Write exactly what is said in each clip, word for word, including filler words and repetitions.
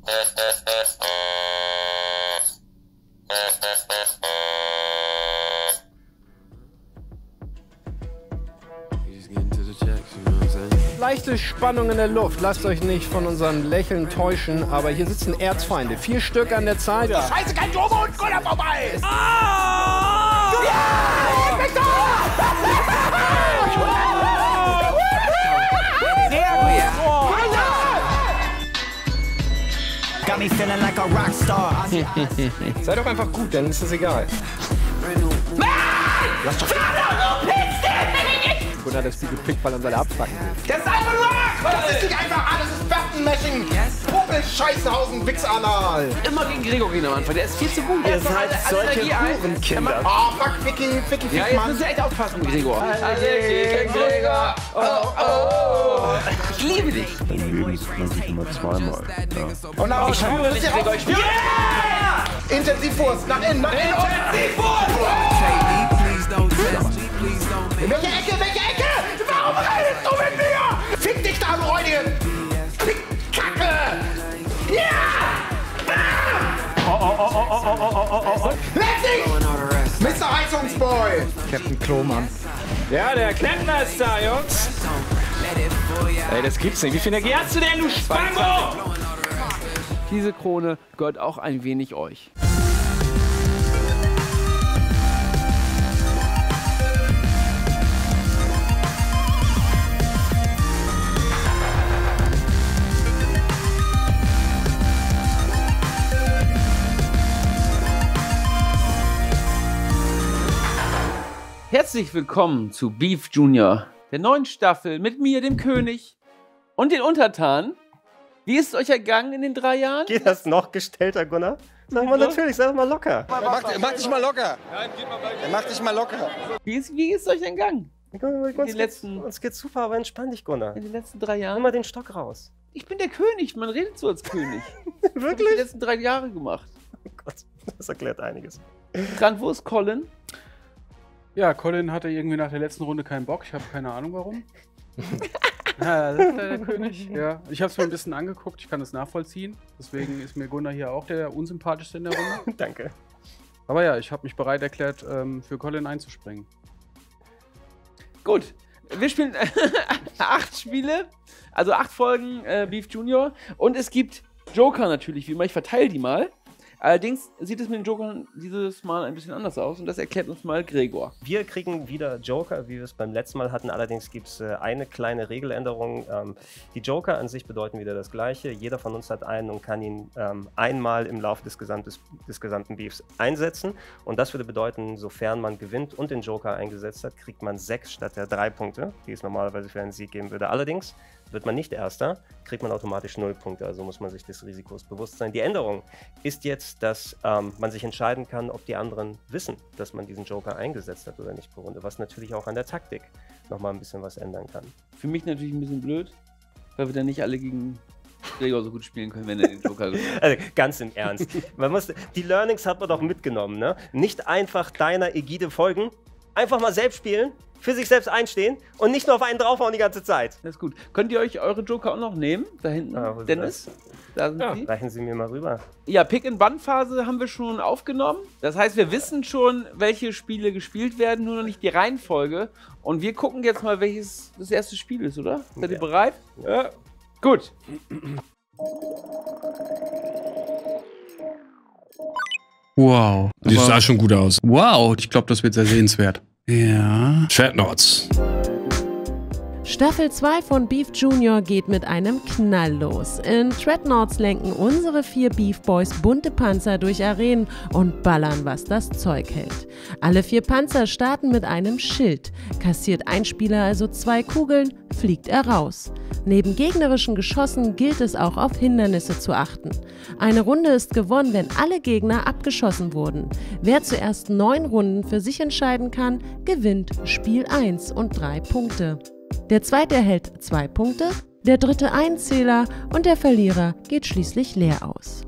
Leichte Spannung in der Luft. Lasst euch nicht von unserem Lächeln täuschen, aber hier sitzen Erzfeinde. Vier Stück an der Zahl. Ja. Scheiße, kein Turbo und Koller vorbei! Oh! Ja! Victor! Got me feeling like a rock star. Sei doch einfach gut, dann ist es egal. Lass doch Gunnar das Spiel gepickt, weil er seine abfacken will. Das ist einfach nur Das ist nicht einfach alles, ist Buttonmashing. Popel, Scheißhausen, Wichsanal. Immer gegen Gregor gehen am Anfang, der ist viel zu gut. Ihr seid solche Hurenkinder. Oh, fuck, Ficky, Ficky, Fick, Ja, jetzt Mann. müsst ihr echt aufpassen, Gregor. Gegen Gregor. Oh, oh. Ich liebe dich. Dein Leben ist sich immer zweimal. Ja. Und nach Ich schwöre nicht, Gregor, ich schwöre. Yeah! Intensivfuß, nach innen, nach innen. Intensivfuß! In welche Ecke, welche Ecke? Warum redest du mit mir? Fick dich da, du Räudige! Fick Kacke! Ja! Oh, oh, oh, oh, oh, oh, oh, oh, oh. Leck dich! Mister Heizungsboy! Captain Klomann. Ja, der Klempner ist da, Jungs. Ey, das gibt's nicht. Wie viel Energie hast du denn, du Spango? Diese Krone gehört auch ein wenig euch. Herzlich willkommen zu Beef Junior, der neuen Staffel mit mir, dem König und den Untertanen. Wie ist es euch ergangen in den drei Jahren? Geht das noch gestellter, Gunnar? Sag mal natürlich, sag mal locker. Mach, mach dich mal locker. Mach dich mal locker. Wie ist, wie ist es euch entgangen? Uns, die letzten- geht's, uns geht's super, aber entspann dich, Gunnar. In den letzten drei Jahren? Nimm mal den Stock raus. Ich bin der König, man redet so als König. Das hab ich die Wirklich? letzten drei Jahre gemacht. Oh Gott, das erklärt einiges. Grant, wo ist Colin? Ja, Colin hatte irgendwie nach der letzten Runde keinen Bock. Ich habe keine Ahnung warum. Ja, das ist der König. Ja, ich habe es mir ein bisschen angeguckt. Ich kann das nachvollziehen. Deswegen ist mir Gunnar hier auch der unsympathischste in der Runde. Danke. Aber ja, ich habe mich bereit erklärt, ähm, für Colin einzuspringen. Gut, wir spielen acht Spiele, also acht Folgen äh, Beef Junior. Und es gibt Joker natürlich, wie immer. Ich verteile die mal. Allerdings sieht es mit den Jokern dieses Mal ein bisschen anders aus und das erklärt uns mal Gregor. Wir kriegen wieder Joker, wie wir es beim letzten Mal hatten. Allerdings gibt es äh, eine kleine Regeländerung. Ähm, die Joker an sich bedeuten wieder das Gleiche. Jeder von uns hat einen und kann ihn ähm, einmal im Laufe des, Gesamtes, des gesamten Beefs einsetzen. Und das würde bedeuten, sofern man gewinnt und den Joker eingesetzt hat, kriegt man sechs statt der drei Punkte, die es normalerweise für einen Sieg geben würde. Allerdings wird man nicht Erster, kriegt man automatisch null Punkte. Also muss man sich des Risikos bewusst sein. Die Änderung ist jetzt, dass ähm, man sich entscheiden kann, ob die anderen wissen, dass man diesen Joker eingesetzt hat oder nicht pro Runde. Was natürlich auch an der Taktik nochmal ein bisschen was ändern kann. Für mich natürlich ein bisschen blöd, weil wir dann nicht alle gegen Gregor so gut spielen können, wenn er den Joker gewinnt. Also ganz im Ernst. Man muss, die Learnings hat man doch mitgenommen, ne? Nicht einfach deiner Ägide folgen, einfach mal selbst spielen, für sich selbst einstehen und nicht nur auf einen draufhauen die ganze Zeit. Das ist gut. Könnt ihr euch eure Joker auch noch nehmen? Da hinten, Ah, wo ist Dennis? Da sind Ja, sie. reichen Sie mir mal rüber. Ja, Pick-and-Bun-Phase haben wir schon aufgenommen. Das heißt, wir wissen schon, welche Spiele gespielt werden, nur noch nicht die Reihenfolge. Und wir gucken jetzt mal, welches das erste Spiel ist, oder? Seid ihr Ja. bereit? Ja. Gut. Wow. Die Aber- sah schon gut aus. Wow, ich glaube, das wird sehr sehenswert. Ja. Dreadnoughts. Staffel zwei von Beef Junior geht mit einem Knall los. In Dreadnoughts lenken unsere vier Beef Boys bunte Panzer durch Arenen und ballern, was das Zeug hält. Alle vier Panzer starten mit einem Schild. Kassiert ein Spieler also zwei Kugeln, fliegt er raus. Neben gegnerischen Geschossen gilt es auch auf Hindernisse zu achten. Eine Runde ist gewonnen, wenn alle Gegner abgeschossen wurden. Wer zuerst neun Runden für sich entscheiden kann, gewinnt Spiel eins und drei Punkte. Der zweite erhält zwei Punkte, der dritte einen Zähler und der Verlierer geht schließlich leer aus.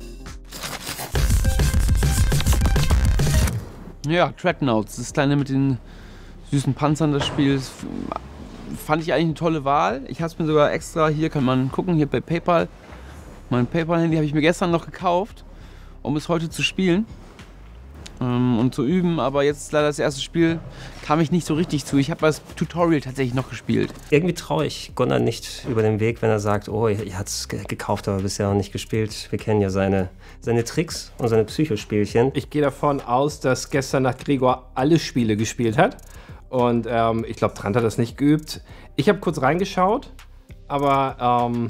Ja, Dreadnoughts, das kleine mit den süßen Panzern des Spiels, fand ich eigentlich eine tolle Wahl. Ich habe es mir sogar extra, hier kann man gucken, hier bei PayPal, Mein PayPal-Handy habe ich mir gestern noch gekauft, um es heute zu spielen ähm, und zu üben. Aber jetzt ist leider das erste Spiel, kam ich nicht so richtig zu. Ich habe das Tutorial tatsächlich noch gespielt. Irgendwie traue ich Gunnar nicht über den Weg, wenn er sagt, oh, er hat es gekauft, aber bisher noch nicht gespielt. Wir kennen ja seine, seine Tricks und seine Psychospielchen. Ich gehe davon aus, dass gestern Nacht Gregor alle Spiele gespielt hat. Und ähm, ich glaube, Trant hat das nicht geübt. Ich habe kurz reingeschaut, aber ähm,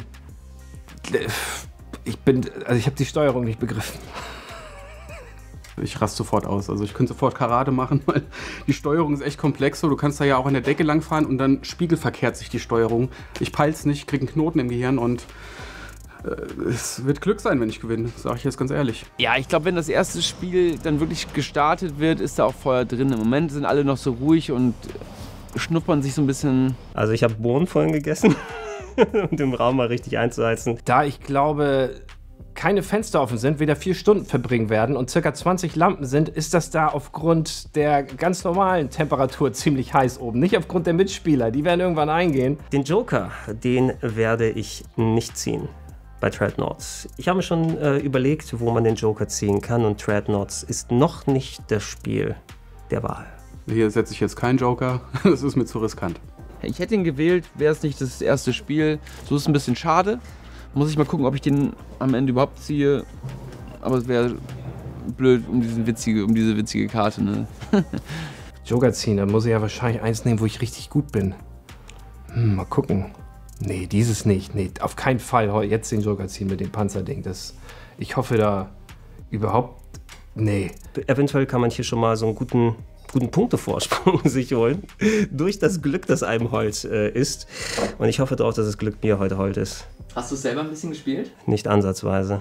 ich bin, also ich habe die Steuerung nicht begriffen. Ich raste sofort aus. Also ich könnte sofort Karate machen, weil die Steuerung ist echt komplex. So, du kannst da ja auch an der Decke langfahren und dann spiegelverkehrt sich die Steuerung. Ich peil's nicht, krieg einen Knoten im Gehirn und äh, es wird Glück sein, wenn ich gewinne, sage ich jetzt ganz ehrlich. Ja, ich glaube, wenn das erste Spiel dann wirklich gestartet wird, ist da auch Feuer drin. Im Moment sind alle noch so ruhig und schnuppern sich so ein bisschen. Also ich habe Bohnen vorhin gegessen, um den Raum mal richtig einzuheizen. Da ich glaube, keine Fenster offen sind, wir da vier Stunden verbringen werden und circa zwanzig Lampen sind, ist das da aufgrund der ganz normalen Temperatur ziemlich heiß oben. Nicht aufgrund der Mitspieler, die werden irgendwann eingehen. Den Joker, den werde ich nicht ziehen bei Dreadnoughts. Ich habe mir schon äh, überlegt, wo man den Joker ziehen kann und Dreadnoughts ist noch nicht das Spiel der Wahl. Hier setze ich jetzt keinen Joker, das ist mir zu riskant. Ich hätte ihn gewählt, wäre es nicht das erste Spiel. So ist es ein bisschen schade. Muss ich mal gucken, ob ich den am Ende überhaupt ziehe. Aber es wäre blöd um, diesen witzige, um diese witzige Karte, ne? Joker ziehen, da muss ich ja wahrscheinlich eins nehmen, wo ich richtig gut bin. Hm, mal gucken. Nee, dieses nicht. Nee, auf keinen Fall jetzt den Joker ziehen mit dem Panzerding. Das, ich hoffe da überhaupt... Nee. Eventuell kann man hier schon mal so einen guten... guten Punktevorsprung sich holen, durch das Glück, das einem Hold äh, ist. Und ich hoffe darauf, dass das Glück mir heute Hold ist. Hast du es selber ein bisschen gespielt? Nicht ansatzweise.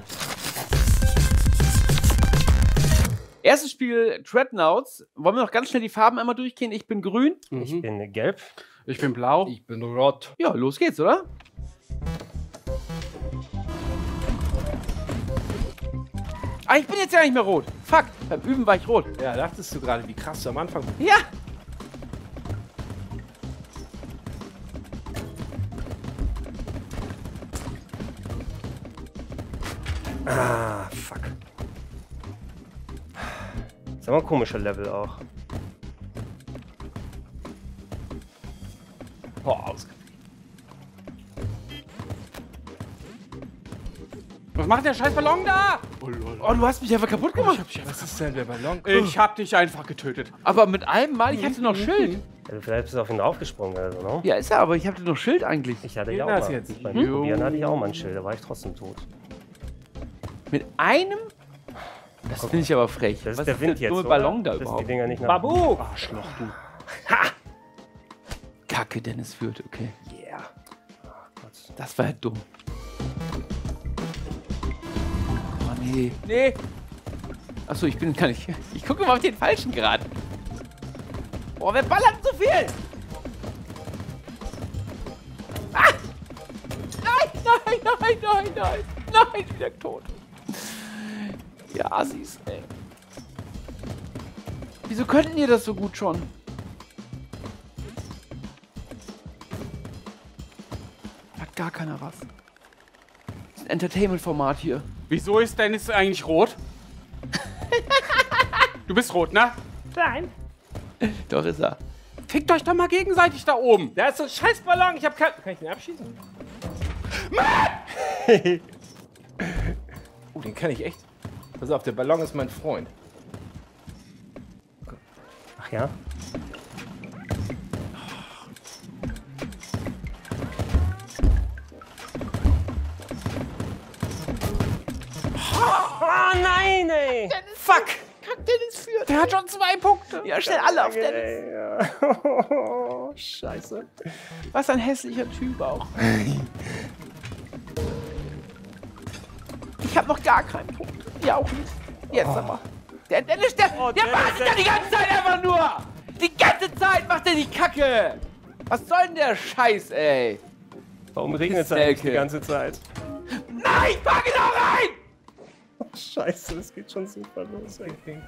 Erstes Spiel, Dreadnoughts. Wollen wir noch ganz schnell die Farben einmal durchgehen? Ich bin grün. Mhm. Ich bin gelb. Ich bin blau. Ich bin rot. Ja, los geht's, oder? Ah, ich bin jetzt ja nicht mehr rot. Fuck, beim Üben war ich rot. Ja, dachtest du gerade, wie krass du am Anfang bist. Ja. Ah, fuck. Das ist aber ein komischer Level auch. Boah, ausgefallen. Was macht der scheiß Ballon da? Oh, oh, du hast mich einfach kaputt gemacht. Oh, was ist denn der Ballon? Ich hab dich einfach getötet. Aber mit einem Mal, ich hatte noch Schild. Also vielleicht bist du auf ihn draufgesprungen oder so, ne? Ja, ist er, aber ich hatte noch Schild eigentlich. Ich hatte ja auch das mal. jetzt? Beim Probieren hatte ich auch mal ein Schild, da war ich trotzdem tot. Mit einem? Das finde ich aber frech. Das ist Was der Wind für jetzt, dumme oder? Ballon da Das sind überhaupt? die Dinger nicht nach... Babu! Arschloch, du. Ha! Kacke, Dennis führt, okay. Yeah. Oh Gott. Das war ja dumm. Oh nee. Nee! Achso, ich bin gar nicht. Ich gucke mal auf den falschen gerade. Boah, wer ballert so viel? Ah! Nein, nein, nein, nein, nein. Nein, wieder tot. Ja, Assis, ey. Wieso könnten ihr das so gut schon? Hat gar keiner was. Das ist ein Entertainment-Format hier. Wieso ist Dennis eigentlich rot? Du bist rot, ne? Nein. Doch ist er. Fickt euch doch mal gegenseitig da oben. Da ist so ein scheiß Ballon. Ich hab kein... Kann ich den abschießen? Oh, den kann ich echt. Pass auf, der Ballon ist mein Freund. Ach ja? Oh nein, ey! Fuck! Kack, Dennis führt. Der hat schon zwei Punkte. Ja, schnell alle auf Dennis. Oh, scheiße. Was ein hässlicher Typ auch. Ich hab noch gar keinen Punkt. Ja, auch nicht. Jetzt oh. aber. Der Dennis, der, oh, der Dennis, wartet der ja die ganze Zeit einfach nur. Die ganze Zeit macht er die Kacke. Was soll denn der Scheiß, ey? Warum regnet es eigentlich die ganze Zeit? Nein, pack ihn auch rein! Oh, scheiße, das geht schon super los.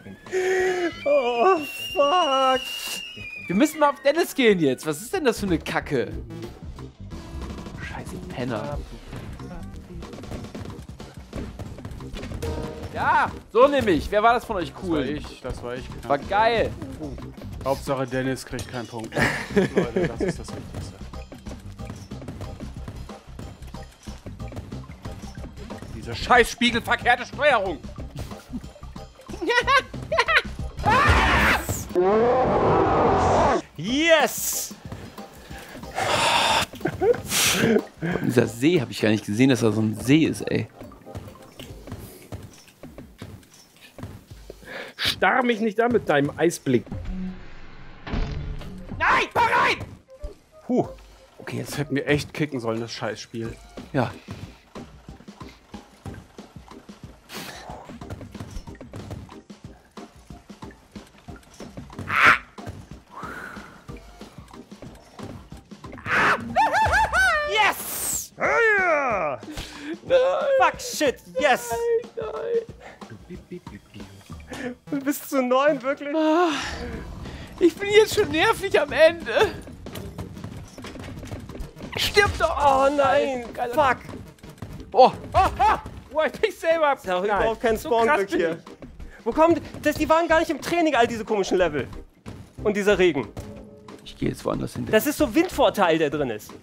Oh, fuck. Wir müssen mal auf Dennis gehen jetzt. Was ist denn das für eine Kacke? Scheiße Penner. Ja, so nämlich. Wer war das von euch cool? Das war ich, das war ich. War geil. Hauptsache Dennis kriegt keinen Punkt. Leute, das ist das Wichtigste. Diese scheiß spiegelverkehrte Steuerung. Yes! Dieser See habe ich gar nicht gesehen, dass da so ein See ist, ey. Starr mich nicht an mit deinem Eisblick. Nein, fahr rein! Puh. Okay, jetzt hätten wir echt kicken sollen, das Scheißspiel. Ja. Yes! Ja! Fuck, shit, yes! Nein, Du bist zu neun, wirklich? nein. Ich bin jetzt schon nervig am Ende. Stirb doch! Oh nein! Geil. Fuck! Oh, oh, oh. Wo hab ich mich selber Das ist ja auch abgeknallt. überhaupt kein So krass Spawnglück bin hier. Wo kommen das? Die waren gar nicht im Training, all diese komischen Level. Und dieser Regen. Ich, ich gehe jetzt woanders hin. Das ist so Windvorteil, der drin ist.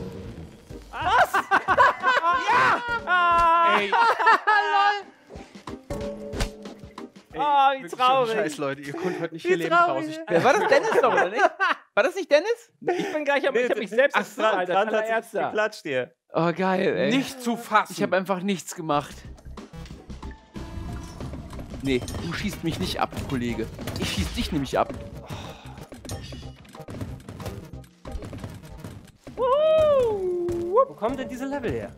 Ey, Ah, wie wirklich traurig. ohne Scheiß, Leute, ihr könnt heute nicht Wie hier leben traurig. raus. Ich, Wer war das? Dennis doch, oder nicht? War das nicht Dennis? Ich bin gleich am. Nee, ich hab mich selbst Ach, ins Alter. Grant hat sich Ärzte. geklatscht hier. Oh, geil, ey. nicht zu fassen. Ich habe einfach nichts gemacht. Nee, du schießt mich nicht ab, Kollege. Ich schieß dich nämlich ab. Wo kommen denn diese Level her?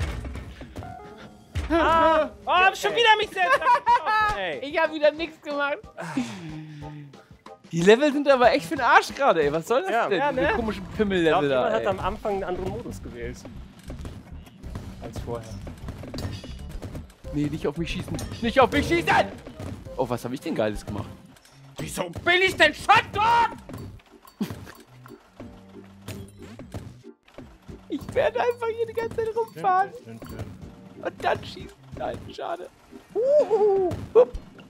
Ah, oh, hab schon wieder mich selbst abgeschossen, ey. Ich habe wieder nichts gemacht. Die Level sind aber echt für den Arsch gerade, ey. Was soll das Ja, denn? ja, Diese ne? komischen Ich glaube, Pimmel-Level jemand da, hat ey. am Anfang einen anderen Modus gewählt. Als vorher. Nee, nicht auf mich schießen. Nicht auf mich schießen! Oh, was habe ich denn Geiles gemacht? Wieso bin ich denn schon dort? Ich werde einfach hier die ganze Zeit rumfahren. Und dann schießen. Nein, schade. Uhuhu. Hup.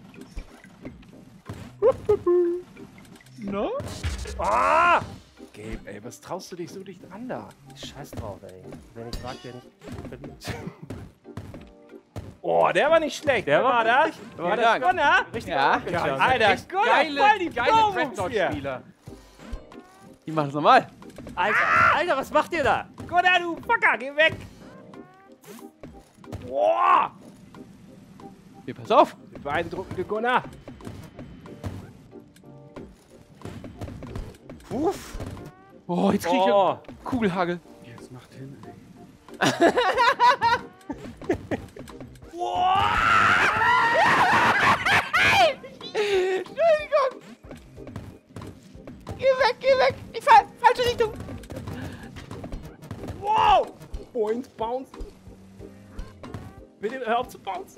No? Ah! Gabe, ey, was traust du dich so dicht an da? Scheiß drauf, ey. Wenn ich wag, der nicht verliert. Oh, der war nicht schlecht. Der Wer war war das? richtig- War Ja, das Gunnar? Richtig Ja. abgejumpt. Alter, echt Gunnar, geile, voll die geile Pro-Moves Dreadnought-Spieler. Die machen es nochmal. Alter, Alter, was macht ihr da? Gunnar, du Fucker, geh weg. Boah. Hier, pass auf. Beeindruckende Gunnar. Uff. Oh, jetzt krieg ich Oh. Kugelhagel. Jetzt macht hin, ey. Entschuldigung. Geh weg, geh weg. Ich fall. Falsche Richtung. Wow. Point, bounce. Bitte hör auf zu bouncen.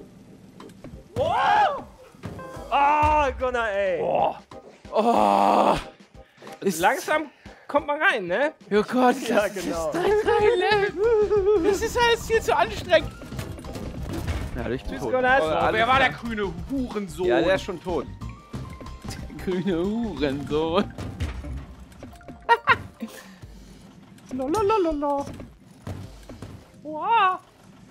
Wow. Ah, Gunnar, ey. Oh. Oh. Ist Langsam kommt man rein, ne? Oh Gott. Ja, das genau. ist drei, drei Level. Das ist alles viel zu anstrengend. Ja, ich bin Tschüss, tot. Gunnar. Oh, Oh, alles Wer war der klar. grüne Hurensohn? Ja, der ist schon tot. Der grüne Hurensohn. Lalalala. Wow.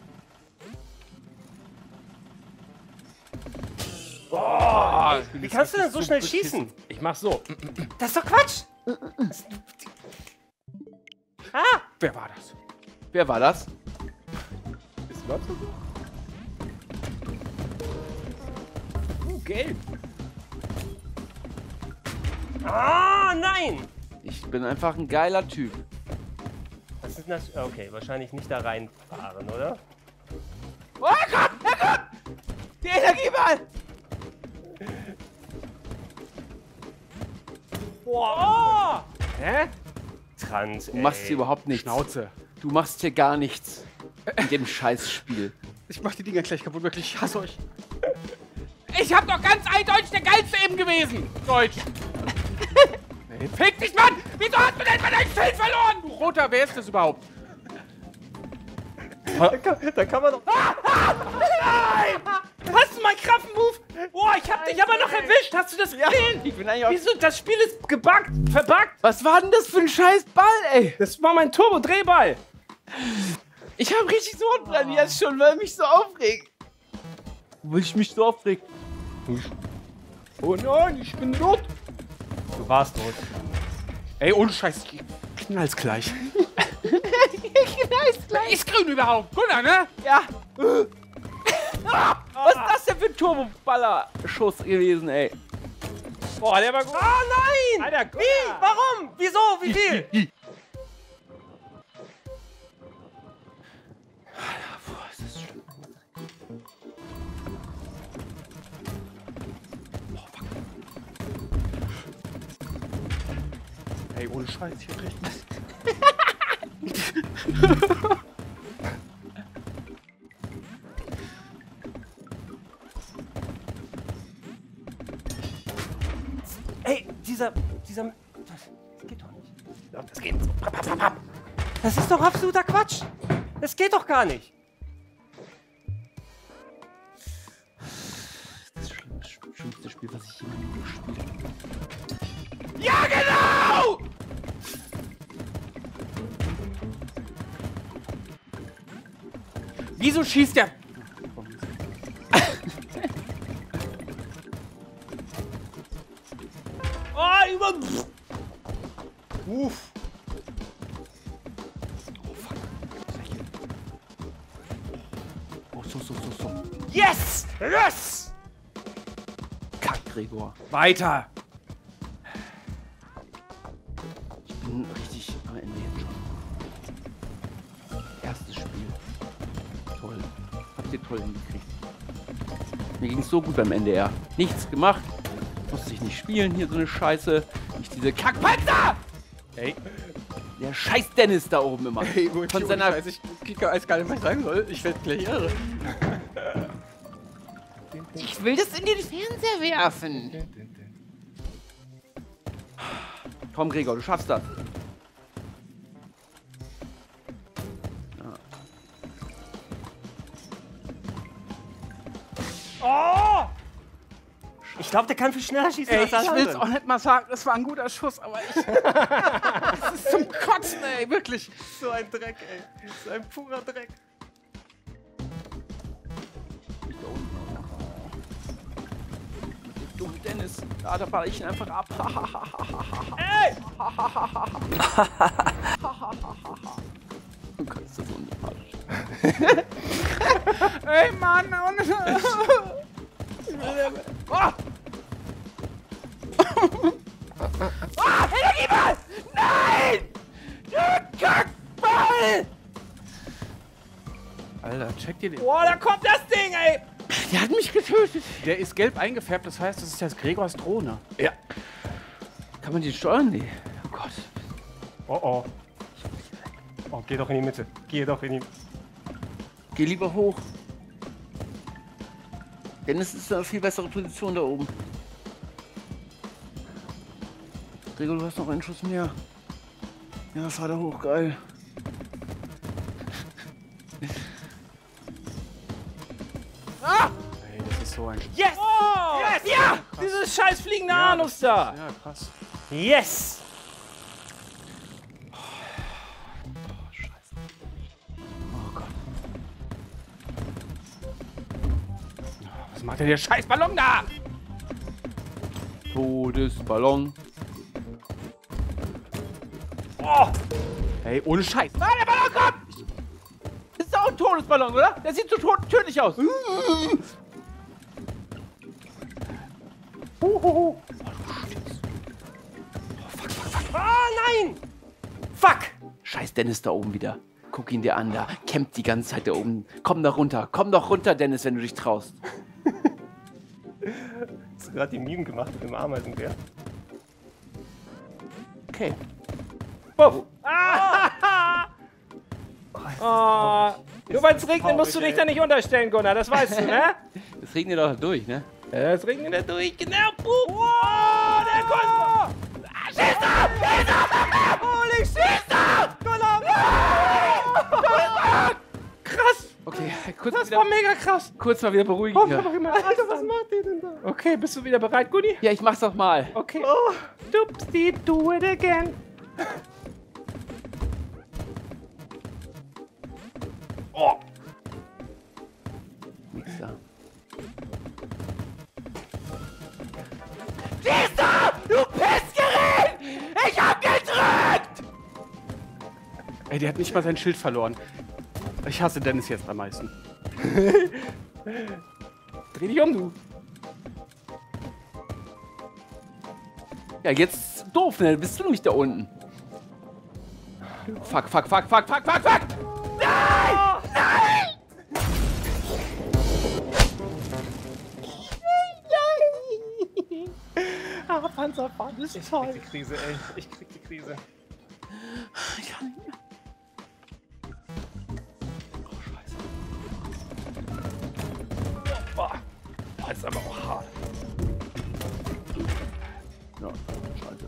Oh, Wie kannst du denn so schnell schießen? Ich mach so. Das ist doch Quatsch. Ah! Wer war das? Wer war das? Ist überhaupt so? Uh, gelb. Ah, nein! Ich bin einfach ein geiler Typ. Was ist denn das? Okay, wahrscheinlich nicht da reinfahren, oder? Oh, er kommt! Er kommt! Die Energieball! Wow. Hä? Trans, Du machst hier überhaupt nichts. Schnauze. Du machst hier gar nichts. In dem Scheißspiel. Ich mach die Dinger gleich kaputt, wirklich. Ich hasse euch. Ich hab doch ganz eindeutig der Geilste eben gewesen. Deutsch. Nee. Fick dich, Mann! Wieso hast du denn dein Schild verloren? Du Roter, wer ist das überhaupt? Da kann, da kann man doch. Nein! du meinen Kraftenmove? Boah, ich hab dich aber noch erwischt. Hast du das gesehen? Ich bin eigentlich auch... Wieso? Das Spiel ist gebuggt, verbuggt. Was war denn das für ein scheiß Ball, ey? Das war mein Turbo-Drehball. Ich hab richtig so dran jetzt schon, weil mich so aufregt. Weil ich mich so aufreg. Oh nein, ich bin tot. Du warst tot. Ey, ohne Scheiß, ich knall's gleich. Knall's gleich. Ist grün überhaupt, Gunnar, ne? Ja. Was ist das denn für ein Turbo-Baller-Schuss gewesen, ey? Boah, der war gut. Oh nein! Alter, Gunnar. Wie? Warum? Wieso? Wie viel? Boah, ist das schlimm. Ey, ohne Scheiß, ich hab recht. Ey, dieser, dieser, das, das geht doch nicht. Das geht so. Das ist doch absoluter Quatsch. Das geht doch gar nicht. Das ist das schlimmste Spiel, was ich jemals gespielt habe. Ja, genau! Wieso schießt der? Oh, über... Uff. Oh, so, so, so, so. Yes! Yes! Kack, Gregor. Weiter. Ich bin richtig am Ende jetzt schon. Erstes Spiel. Toll. Habt ihr toll hingekriegt. Mir ging es so gut beim N D R. Nichts gemacht. Musste ich nicht spielen hier so eine Scheiße. Nicht diese Kackpanzer! Ey. Der scheiß Dennis da oben immer. Hey, gut, Von seiner... Scheiß, ich krieg weiß gar nicht, was ich sagen soll. Ich werd gleich irre. Ich will das in den Fernseher werfen. Komm, Gregor, du schaffst das. Oh! Ich glaube, der kann viel schneller schießen Ey, als alle ich will's anderen. auch nicht mal sagen, das war ein guter Schuss, aber ich... Das ist zum Kotzen, ey, wirklich. So ein Dreck, ey. So ein purer Dreck. Du Dennis, da, da baller ich ihn einfach ab. Ey! Du kannst das unsympathisch. Ey, Mann, und... Oh! Ah, Energieball! Nein! Du Kackball! Alter, check dir den. Boah, da kommt das Ding, ey! Der hat mich getötet. Der ist gelb eingefärbt, das heißt, das ist jetzt Gregors Drohne. Ja. Kann man die steuern? Nee. Oh Gott. Oh oh. Oh, geh doch in die Mitte. Geh doch in die... Geh lieber hoch. Dennis ist eine viel bessere Position da oben. Gregor, du hast noch einen Schuss mehr. Ja, fahr da hoch, geil. Ah! Ey, das ist so ein... Yes! Oh! Yes! Ja! Dieses scheiß fliegende Ja, Anus da! Ja, krass. Yes! Was macht denn der scheiß Ballon da? Todesballon. Oh! Ey, ohne Scheiß. Nein, der Ballon kommt! Das ist auch ein Todesballon, oder? Der sieht so tot tödlich aus. Oh, fuck, fuck, fuck. Ah, nein! Fuck! Scheiß Dennis da oben wieder. Guck ihn dir an, da kämpft die ganze Zeit da oben. Komm doch runter, komm doch runter, Dennis, wenn du dich traust. Hast du gerade die Meme gemacht mit dem Ameisenbär? Okay. Puff. Ah! Oh. Nur weil es regnet, musst du dich da nicht unterstellen, Gunnar, das weißt du, ne? Es regnet doch durch, ne? Ja, es regnet da durch, genau. Puff. Oh, der kommt. Ah, schieß da! Schieß da! Holy, schieß da! Gunnar! Krass! Okay, kurz Das wieder, war mega krass. kurz mal wieder beruhigen. Oh, hier. Alter, was macht ihr denn da? Okay, bist du wieder bereit, Gunni? Ja, ich mach's doch mal. Okay. Oh, dupsti, do it again. Oh. Mixer. Siehst du? Du Pissgerät! Ich hab gedrückt! Ey, der hat nicht mal sein Schild verloren. Ich hasse Dennis jetzt am meisten. Dreh dich um, du. Ja, jetzt doof, ne? Bist du nämlich da unten. Fuck, fuck, fuck, fuck, fuck, fuck, fuck! Nein! Nein! Nein! Ah, Panzerfahren ist Ich toll. krieg die Krise, ey. Ich krieg die Krise. Ich kann nicht mehr. Oh, scheiße. Boah, das ist aber auch hart. Ja, scheiße.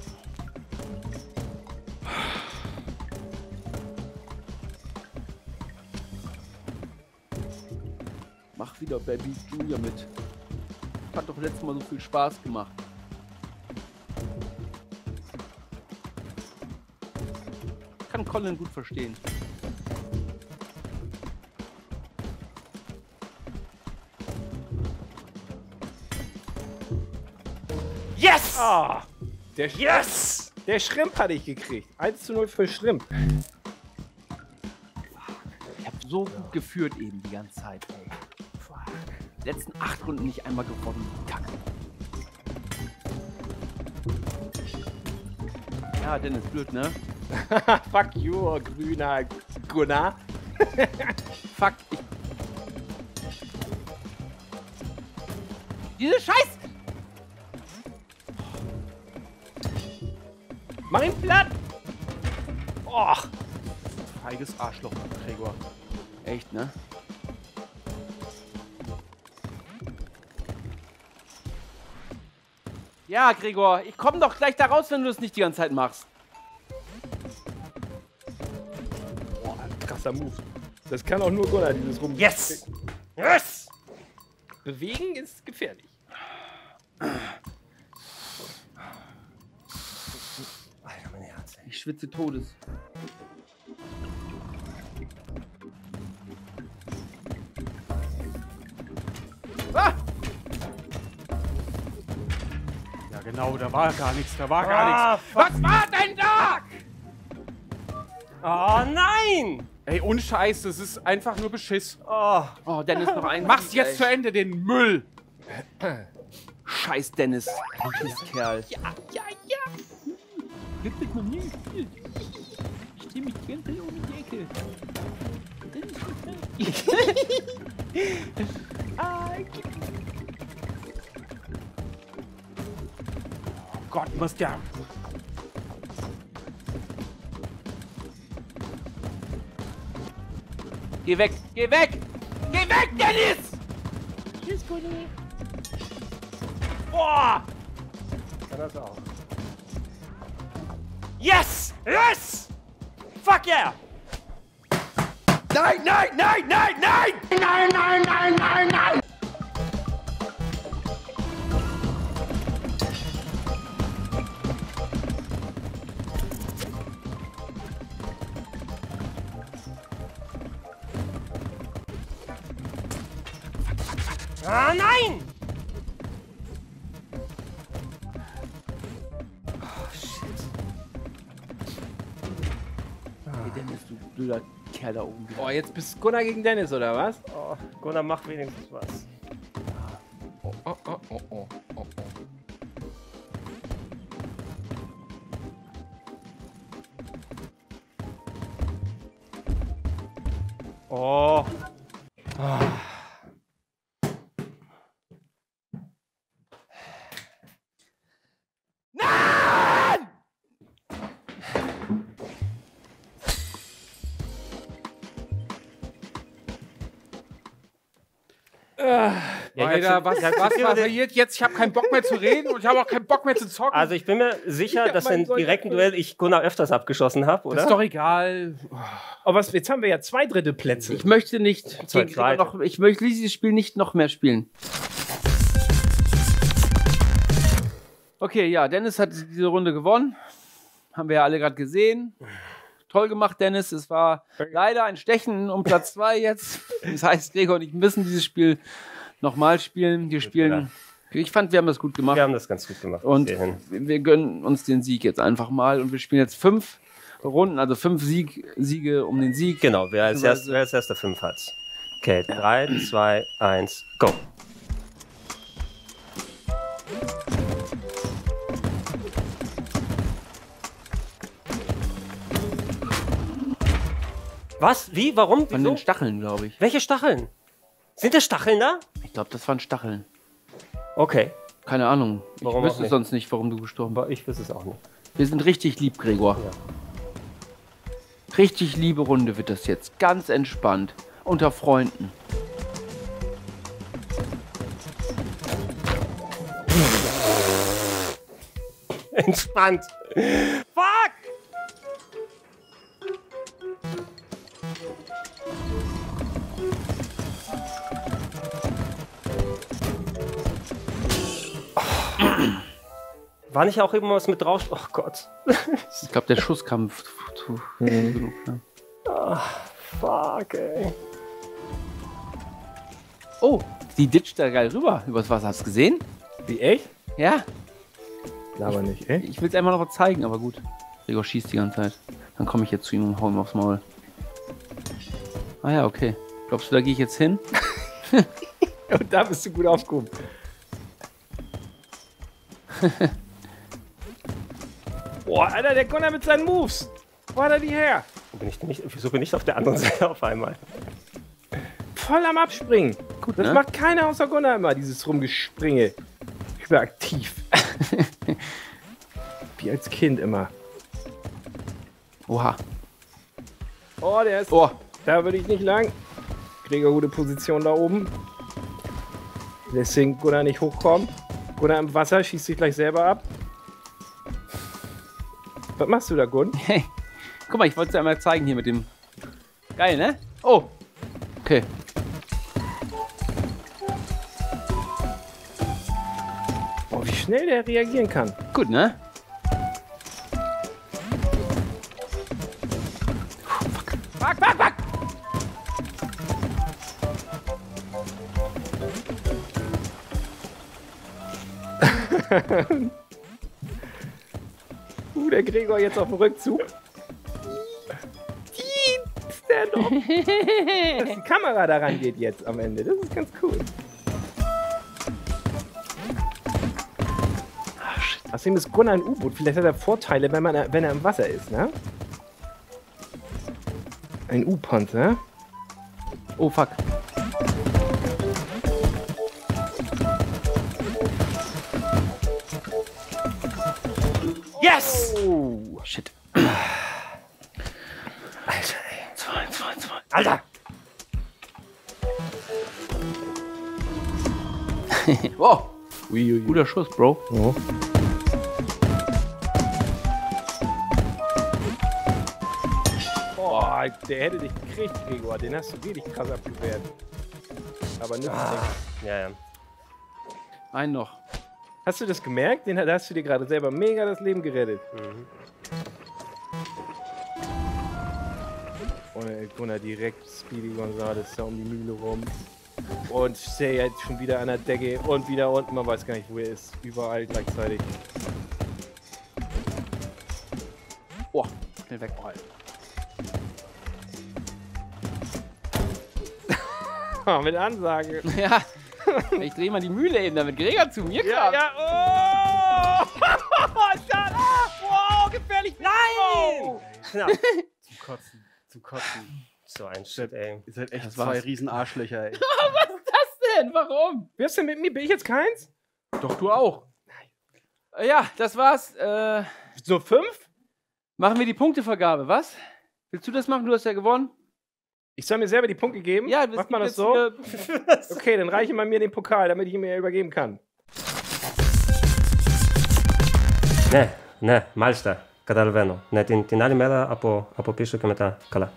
Mach wieder bei Beef Junior mit. Hat doch letztes Mal so viel Spaß gemacht. Kann Colin gut verstehen. Yes! Ah, der yes! Der Schrimp hatte ich gekriegt. eins zu null für Schrimp. Ich hab so gut geführt eben die ganze Zeit, ey. Fuck. Die letzten acht Runden nicht einmal gewonnen. Kacke. Ja, Dennis, blöd, ne? Fuck you, grüner Gunnar. Fuck, ich... Diese Scheiß... Mach ihn platt! Och, Feiges Arschloch, Gregor. Echt, ne? Ja, Gregor, ich komm doch gleich da raus, wenn du das nicht die ganze Zeit machst. boah, krasser Move. Das kann auch nur Gunnar, dieses Rum. Yes! Yes! Bewegen ist gefährlich. Alter, mein Herz, ey. Ich schwitze Todes. Ah! Ja, genau, da war gar nichts, da war Ah, gar nichts. Was war denn da? Oh nein! Ey, ohne Scheiß, das ist einfach nur Beschiss. Oh, Oh, Dennis, noch ein. Mach's jetzt zu Ende, den Müll. Scheiß Dennis. Kerl. Ja, ja, ja. Gib das noch nie gespielt. Ich steh mich ganz um die Ecke. Oh Gott, muss der... Geh weg! Geh weg! Geh weg, Dennis! Tschüss, Gunni. Boah! kann das auch. Yes! Yes! Fuck yeah! Nein, nein, nein, nein, nein! Nein, nein, nein, nein, nein! Ah, nein! Hey Dennis, du blöder Kerl da oben. Oh, jetzt bist Gunnar gegen Dennis, oder was? Oh, Gunnar macht wenigstens was. Oh, oh, oh, oh, oh, oh, Oh. Oh. Nein! Ja, Alter, was, was, was passiert jetzt? Ich habe keinen Bock mehr zu reden und ich habe auch keinen Bock mehr zu zocken. Also ich bin mir sicher, Ja, dass mein in Gott. direkten Duell ich Gunnar öfters abgeschossen habe, oder? das ist doch egal. Aber was, jetzt haben wir ja zwei dritte Plätze. Ich möchte nicht Zwei gegen Gregor zweite. noch, ich möchte dieses Spiel nicht noch mehr spielen. Okay, ja, Dennis hat diese Runde gewonnen. Haben wir ja alle gerade gesehen. Toll gemacht, Dennis. Es war leider ein Stechen um Platz zwei jetzt. Das heißt, Gregor und ich müssen dieses Spiel nochmal spielen. Wir spielen. Ich fand, wir haben das gut gemacht. Wir haben das ganz gut gemacht. Und bis hierhin. wir gönnen uns den Sieg jetzt einfach mal. Und wir spielen jetzt fünf Runden, also fünf Sieg, Siege um den Sieg. Genau, wer als, erst, Beziehungsweise- wer als erster fünf hat. Okay, drei, zwei, eins, go. Was? Wie? Warum? Von Wieso? den Stacheln, glaube ich. Welche Stacheln? Sind da Stacheln da? Ich glaube, das waren Stacheln. Okay. Keine Ahnung. Ich Warum auch wüsste nicht? sonst nicht, warum du gestorben bist. Aber ich wüsste es auch nicht. Wir sind richtig lieb, Gregor. Richtig liebe Runde wird das jetzt. Ganz entspannt. Unter Freunden. Entspannt. Fuck! War nicht auch irgendwas mit drauf? Oh Gott. Ich glaube, der Schuss kam f- f- zu genug. Ne? Fuck, ey. Oh, die ditcht da geil rüber übers Wasser. Hast du gesehen? Wie, echt? Ja. Aber nicht, echt? Ich will es einfach noch mal zeigen, aber gut. Gregor schießt die ganze Zeit. Dann komme ich jetzt zu ihm und hau ihm aufs Maul. Ah ja, okay. Glaubst du, da gehe ich jetzt hin? Und da bist du gut aufgehoben. Boah, Alter, der Gunnar mit seinen Moves. Wo hat er die her? Bin ich nicht, wieso bin ich auf der anderen Seite auf einmal? Voll am Abspringen. Gut, Das ne? macht keiner außer Gunnar immer, dieses Rumgespringe. Überaktiv. Wie als Kind immer. Oha. Oh, der ist... Oh. Da würde ich nicht lang. Gregor, gute Position da oben. Deswegen Gunnar nicht hochkommen. Gunnar im Wasser, schießt sich gleich selber ab. Was machst du da, Gunn? Hey. Guck mal, ich wollte es dir einmal zeigen hier mit dem... Geil, ne? Oh. Okay. Oh, wie schnell der reagieren kann. Gut, ne? Fuck. Fuck, fuck, fuck! Uh, der Gregor jetzt auf dem Rückzug. Ist der noch? Dass die Kamera daran geht jetzt am Ende. Das ist ganz cool. Außerdem ist Gunnar ein U-Boot. Vielleicht hat er Vorteile, wenn, man, wenn er im Wasser ist, ne? Ein U-Panzer. Oh, fuck. Yes! Oh, shit. Alter, ey. Zwei, zwei, zwei. Alter! Oh, Uiuiui. guter Schuss, Bro. Oh. Boah, der hätte dich gekriegt, Gregor. Den hast du wirklich krass abgewehrt. Aber nützt nichts. Ja, ja. Einen noch. Hast du das gemerkt? Den da hast du dir gerade selber mega das Leben gerettet. Mhm. Und äh, Gunnar direkt Speedy Gonzales da um die Mühle rum. Und Say jetzt schon wieder an der Decke und wieder unten. Man weiß gar nicht, wo er ist. Überall gleichzeitig. Oh, schnell weg. Oh, Oh, mit Ansage. ja. Ich drehe mal die Mühle eben, damit Gregor zu mir Ja, kam. ja. Oh! Shut up! Wow, gefährlich. Nein! Knapp. Zum Kotzen. Zum Kotzen. So ein Shit, ey. Ihr seid echt Das zwei war's. riesen Arschlöcher, ey. Was denn? Warum? Wer ist denn mit mir? Bin ich jetzt keins? Doch, du auch. Äh, Ja, das war's. Äh, So fünf? machen wir die Punktevergabe, was? Willst du das machen? Du hast ja gewonnen. Ich soll mir selber die Punkte geben? Ja, das macht man das gibt so? jetzt Okay, dann reiche mal mir den Pokal, damit ich ihn mir übergeben kann. Ne, ne, Malsta, Cadalveno. Ne, την, την άλλη μέρα από, από πίσω και μετά. Καλά.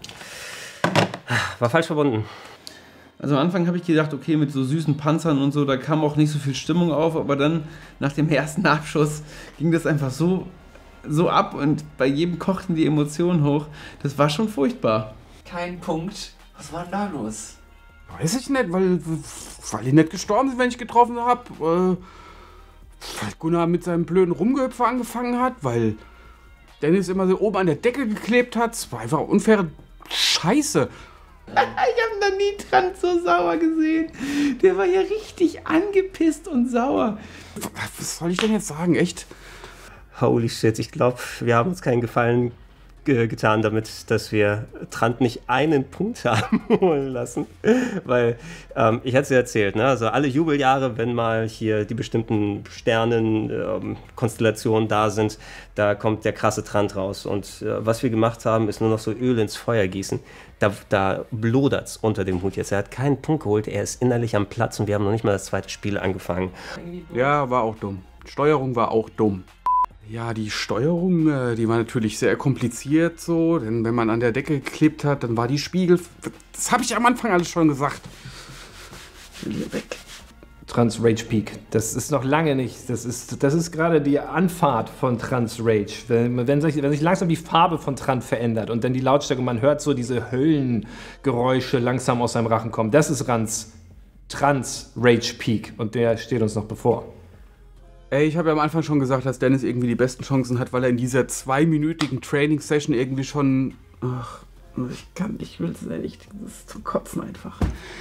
War falsch verbunden. Also am Anfang habe ich gedacht, okay, mit so süßen Panzern und so, da kam auch nicht so viel Stimmung auf, aber dann nach dem ersten Abschuss ging das einfach so, so ab und bei jedem kochten die Emotionen hoch. Das war schon furchtbar. Kein Punkt. Was war denn da los? Weiß ich nicht, weil, weil die nicht gestorben sind, wenn ich getroffen habe. Äh, weil Gunnar mit seinem blöden Rumgehüpfer angefangen hat, weil Dennis immer so oben an der Decke geklebt hat. Es war einfach unfaire Scheiße. Ich habe noch nie Trant so sauer gesehen. Der war ja richtig angepisst und sauer. Was soll ich denn jetzt sagen? Echt? Holy shit, ich glaube, wir haben uns keinen Gefallen ge getan damit, dass wir Trant nicht einen Punkt haben holen lassen. Weil, ähm, ich hatte es ja erzählt, ne? Also alle Jubeljahre, wenn mal hier die bestimmten Sternen, ähm, Konstellationen da sind, da kommt der krasse Trant raus. Und äh, was wir gemacht haben, ist nur noch so Öl ins Feuer gießen. Da, da blodert's unter dem Hut jetzt. Er hat keinen Punkt geholt, er ist innerlich am Platz und wir haben noch nicht mal das zweite Spiel angefangen. Ja, war auch dumm. Steuerung war auch dumm. Ja, die Steuerung, äh, die war natürlich sehr kompliziert so, denn wenn man an der Decke geklebt hat, dann war die Spiegel... Das habe ich am Anfang alles schon gesagt. Hier weg. Trans Rage Peak. Das ist noch lange nicht. Das ist, das ist gerade die Anfahrt von Trans Rage. Wenn, wenn, sich, wenn sich langsam die Farbe von Trant verändert und dann die Lautstärke, man hört so diese Höllengeräusche langsam aus seinem Rachen kommen. Das ist Trans, Trans Rage Peak und der steht uns noch bevor. Ey, ich habe ja am Anfang schon gesagt, dass Dennis irgendwie die besten Chancen hat, weil er in dieser zweiminütigen Training-Session irgendwie schon... Ach, ich kann, ich will es nicht. Das ist zum Kotzen einfach.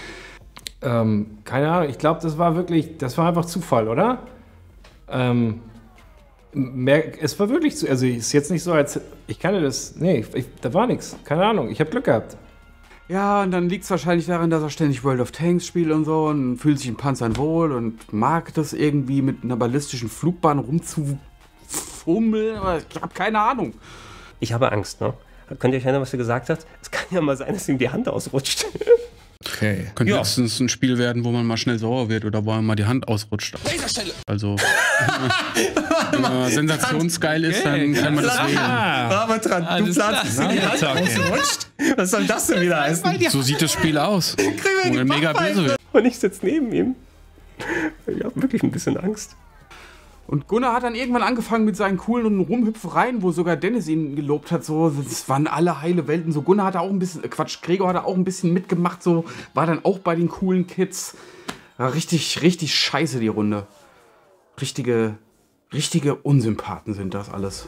Ähm, keine Ahnung, ich glaube, das war wirklich, das war einfach Zufall, oder? Ähm, mehr, es war wirklich zu, also ist jetzt nicht so, als, ich kann das, nee, ich, da war nichts, keine Ahnung, ich habe Glück gehabt. Ja, und dann liegt es wahrscheinlich daran, dass er ständig World of Tanks spielt und so und fühlt sich in Panzern wohl und mag das irgendwie mit einer ballistischen Flugbahn rumzufummeln, aber ich habe keine Ahnung. Ich habe Angst, ne? Könnt ihr euch erinnern, was er gesagt hat? Es kann ja mal sein, dass ihm die Hand ausrutscht. Okay. Könnte ja. höchstens ein Spiel werden, wo man mal schnell sauer wird oder wo man mal die Hand ausrutscht. Also, wenn man sensationsgeil ist, dann kann man das wählen. Aber dran, du planst die Hand ausrutscht? Was soll das denn wieder heißen? So sieht das Spiel aus. Wo er mega böse wird. Und ich sitze neben ihm. Ich habe wirklich ein bisschen Angst. Und Gunnar hat dann irgendwann angefangen mit seinen coolen Rumhüpfereien, wo sogar Dennis ihn gelobt hat. So, das waren alle heile Welten. So, Gunnar hat auch ein bisschen, Quatsch, Gregor hat auch ein bisschen mitgemacht. So, war dann auch bei den coolen Kids. War richtig, richtig scheiße, die Runde. Richtige, richtige Unsympathen sind das alles.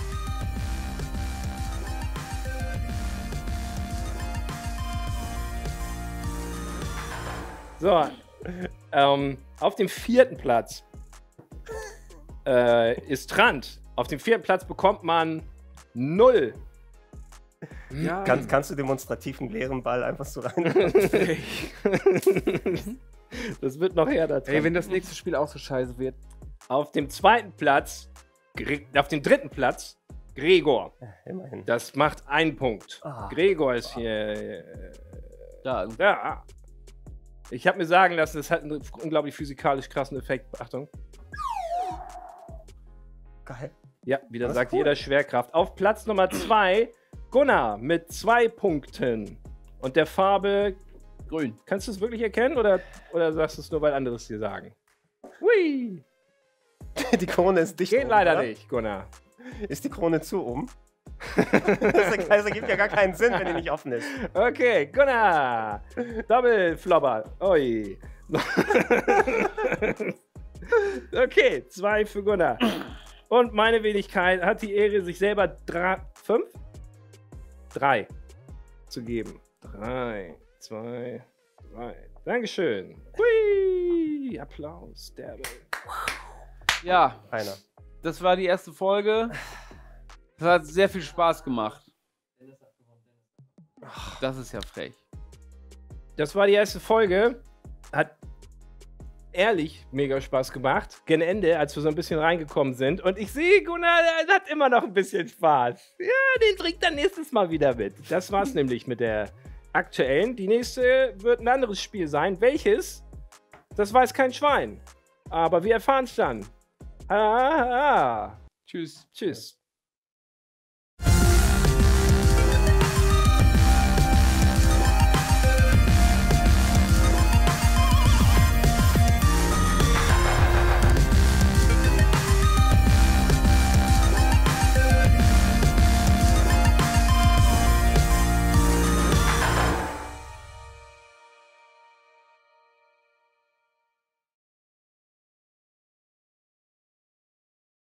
So, ähm, auf dem vierten Platz äh, ist Trant. Auf dem vierten Platz bekommt man null. Ja. Kann, kannst du demonstrativ einen leeren Ball einfach so rein? Das wird noch härter. Ey, wenn das nächste Spiel auch so scheiße wird. Auf dem zweiten Platz, auf dem dritten Platz, Gregor. Ja, immerhin. Das macht einen Punkt. Ah. Gregor ist hier. Äh, da. Ja. Ich habe mir sagen lassen, das hat einen unglaublich physikalisch krassen Effekt. Achtung. Geil. Ja, wie da sagt cool. jeder Schwerkraft. Auf Platz Nummer zwei, Gunnar mit zwei Punkten. Und der Farbe grün. Kannst du es wirklich erkennen oder, oder sagst du es nur, weil andere es dir sagen? Hui! Die Krone ist dicht. Geht oben, leider oder? nicht, Gunnar. Ist die Krone zu oben? Das ergibt ja gar keinen Sinn, wenn die nicht offen ist. Okay, Gunnar! Doppelflopper. Ui. Okay, zwei für Gunnar. Und meine Wenigkeit hat die Ehre, sich selber drei, fünf? Drei zu geben. Drei, zwei, drei. Dankeschön. Hui! Applaus, derbe. Ja, Einer. Das war die erste Folge. Das hat sehr viel Spaß gemacht. Das ist ja frech. Das war die erste Folge. Hat ehrlich mega Spaß gemacht. Gen Ende, als wir so ein bisschen reingekommen sind. Und ich sehe, Gunnar, der hat immer noch ein bisschen Spaß. Ja, den bringt er nächstes Mal wieder mit. Das war's nämlich mit der aktuellen. Die nächste wird ein anderes Spiel sein. Welches? Das weiß kein Schwein. Aber wir erfahren es dann. Ah, ah, ah. Tschüss. Tschüss.